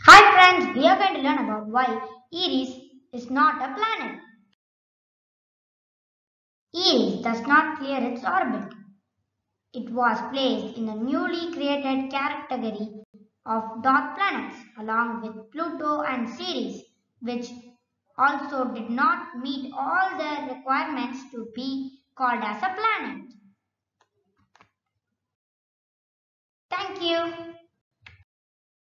Hi friends, we are going to learn about why Eris is not a planet. Eris does not clear its orbit. It was placed in a newly created category of dark planets along with Pluto and Ceres, which also did not meet all the requirements to be called as a planet. Thank you.